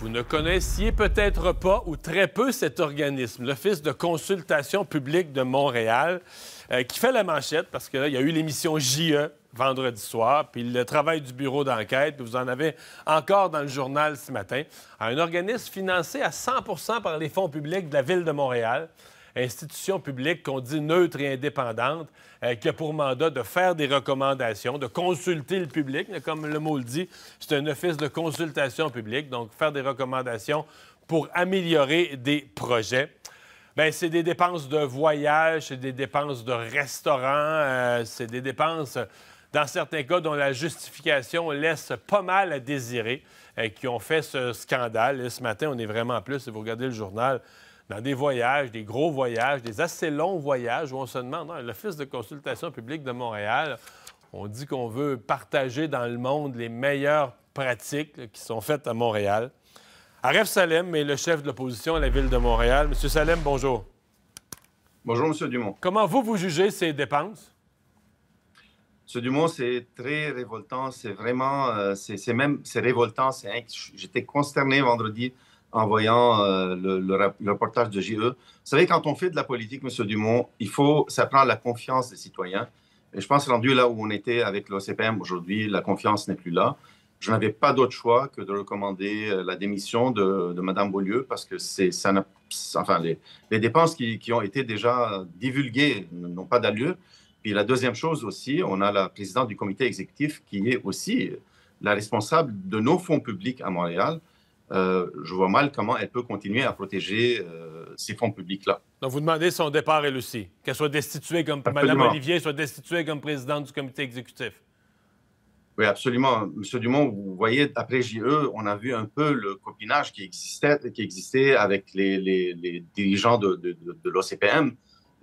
Vous ne connaissiez peut-être pas ou très peu cet organisme, l'Office de consultation publique de Montréal, qui fait la manchette parce qu'il y a eu l'émission JE vendredi soir, puis le travail du bureau d'enquête, puis vous en avez encore dans le journal ce matin. Un organisme financé à 100 % par les fonds publics de la Ville de Montréal, institution publique qu'on dit neutre et indépendante, qui a pour mandat de faire des recommandations, de consulter le public, comme le mot le dit, c'est un office de consultation publique, donc faire des recommandations pour améliorer des projets. Bien, c'est des dépenses de voyage, c'est des dépenses de restaurant, c'est des dépenses, dans certains cas, dont la justification laisse pas mal à désirer, qui ont fait ce scandale. Et ce matin, on est vraiment plus, si vous regardez le journal, dans des voyages, des gros voyages, des assez longs voyages où on se demande, l'Office de consultation publique de Montréal, on dit qu'on veut partager dans le monde les meilleures pratiques qui sont faites à Montréal. Aref Salem est le chef de l'opposition à la Ville de Montréal. Monsieur Salem, bonjour. Bonjour, M. Dumont. Comment vous jugez ces dépenses? M. Dumont, c'est très révoltant. C'est vraiment... c'est révoltant. J'étais consterné vendredi en voyant le reportage de JE. Vous savez, quand on fait de la politique, M. Dumont, ça prend la confiance des citoyens. Et je pense rendu là où on était avec l'OCPM aujourd'hui, la confiance n'est plus là. Je n'avais pas d'autre choix que de recommander la démission de Mme Beaulieu parce que les dépenses qui ont été déjà divulguées n'ont pas d'allure. Puis la deuxième chose aussi, on a la présidente du comité exécutif qui est aussi la responsable de nos fonds publics à Montréal. Je vois mal comment elle peut continuer à protéger ces fonds publics-là. Donc, vous demandez son départ, elle aussi, qu'elle soit destituée comme... Absolument. Mme Olivier soit destituée comme présidente du comité exécutif. Oui, absolument. M. Dumont, vous voyez, après JE, on a vu un peu le copinage qui existait avec les dirigeants de l'OCPM,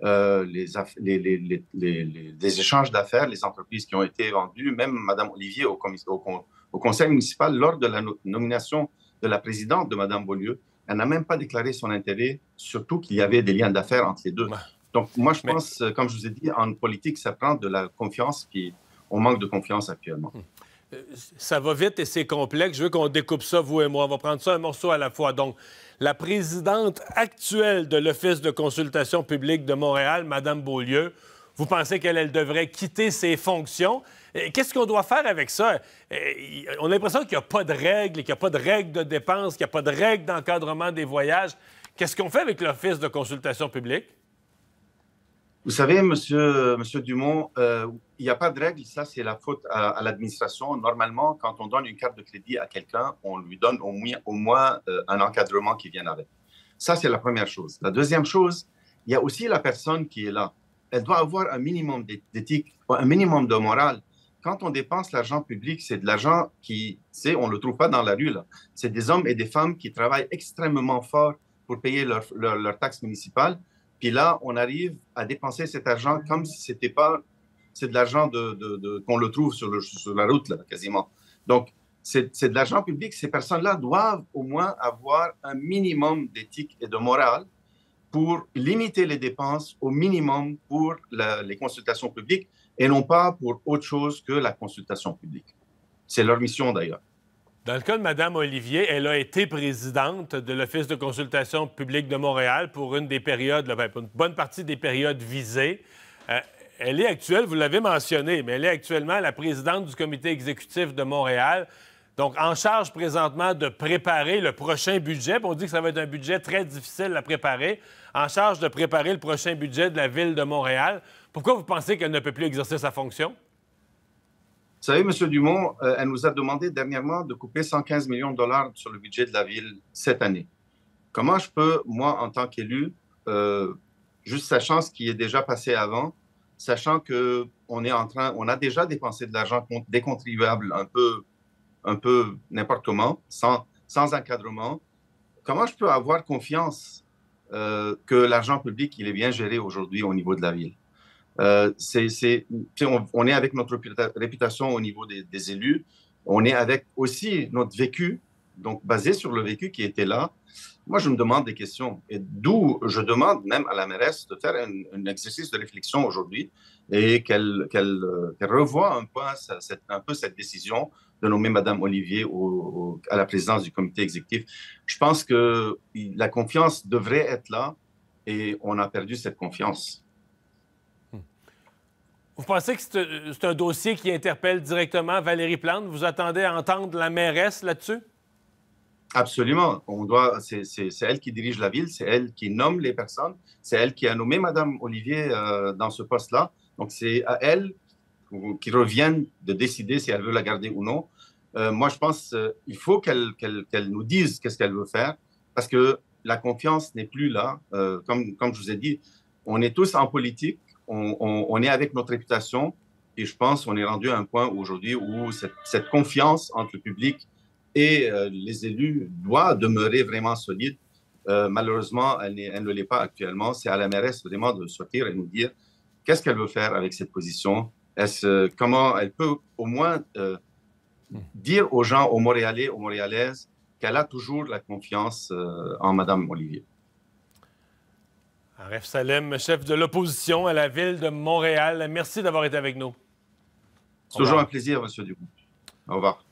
les échanges d'affaires, les entreprises qui ont été vendues, même Mme Olivier au conseil municipal, lors de la nomination de la présidente de Mme Beaulieu, elle n'a même pas déclaré son intérêt, surtout qu'il y avait des liens d'affaires entre les deux. Ouais. Donc, moi, je pense, comme je vous ai dit, en politique, ça prend de la confiance, puis on manque de confiance actuellement. Ça va vite et c'est complexe. Je veux qu'on découpe ça, vous et moi. On va prendre ça un morceau à la fois. Donc, la présidente actuelle de l'Office de consultation publique de Montréal, Mme Beaulieu, vous pensez qu'elle devrait quitter ses fonctions? Qu'est-ce qu'on doit faire avec ça? On a l'impression qu'il n'y a pas de règles, qu'il n'y a pas de règles de dépenses, qu'il n'y a pas de règles d'encadrement des voyages. Qu'est-ce qu'on fait avec l'Office de consultation publique? Vous savez, Monsieur Dumont, il n'y a pas de règles. Ça, c'est la faute à l'administration. Normalement, quand on donne une carte de crédit à quelqu'un, on lui donne au moins un encadrement qui vient avec. Ça, c'est la première chose. La deuxième chose, il y a aussi la personne qui est là. Elle doit avoir un minimum d'éthique, un minimum de morale. Quand on dépense l'argent public, c'est de l'argent on ne le trouve pas dans la rue, là. C'est des hommes et des femmes qui travaillent extrêmement fort pour payer leur taxe municipale. Puis là, on arrive à dépenser cet argent comme si c'est de l'argent qu'on le trouve sur la route, là, quasiment. Donc, c'est de l'argent public. Ces personnes-là doivent au moins avoir un minimum d'éthique et de morale pour limiter les dépenses au minimum pour les consultations publiques et non pas pour autre chose que la consultation publique. C'est leur mission, d'ailleurs. Dans le cas de Mme Olivier, elle a été présidente de l'Office de consultation publique de Montréal pour une des périodes, pour une bonne partie des périodes visées. Elle est actuelle, vous l'avez mentionné, mais elle est actuellement la présidente du comité exécutif de Montréal. Donc, en charge présentement de préparer le prochain budget. On dit que ça va être un budget très difficile à préparer. En charge de préparer le prochain budget de la Ville de Montréal. Pourquoi vous pensez qu'elle ne peut plus exercer sa fonction? Vous savez, M. Dumont, elle nous a demandé dernièrement de couper 115 millions de dollars sur le budget de la Ville cette année. Comment je peux, moi, en tant qu'élu, juste sachant ce qui est déjà passé avant, sachant qu'on a déjà dépensé de l'argent des contribuables un peu n'importe comment, sans encadrement, comment je peux avoir confiance que l'argent public, il est bien géré aujourd'hui au niveau de la Ville? On est avec notre réputation au niveau des élus, on est avec aussi notre vécu Donc, basé sur le vécu qui était là, moi, je me demande des questions. Et d'où je demande même à la mairesse de faire un exercice de réflexion aujourd'hui et qu'elle revoie un peu cette décision de nommer Mme Olivier à la présidence du comité exécutif. Je pense que la confiance devrait être là et on a perdu cette confiance. Vous pensez que c'est un dossier qui interpelle directement Valérie Plante? Vous attendez à entendre la mairesse là-dessus? Absolument. C'est elle qui dirige la ville, c'est elle qui nomme les personnes, c'est elle qui a nommé Mme Olivier dans ce poste-là. Donc, c'est à elle qui revienne de décider si elle veut la garder ou non. Moi, je pense qu'il faut qu'elle nous dise qu'est-ce qu'elle veut faire parce que la confiance n'est plus là. Comme je vous ai dit, on est tous en politique, on est avec notre réputation et je pense qu'on est rendu à un point aujourd'hui où cette confiance entre le public et les élus doit demeurer vraiment solide. Malheureusement, elle ne l'est pas actuellement. C'est à la mairesse vraiment de sortir et nous dire qu'est-ce qu'elle veut faire avec cette position. Comment elle peut au moins dire aux gens, aux Montréalais, aux Montréalaises, qu'elle a toujours la confiance en Mme Olivier. Aref Salem, chef de l'opposition à la ville de Montréal. Merci d'avoir été avec nous. C'est toujours un plaisir, M. Dubois. Au revoir.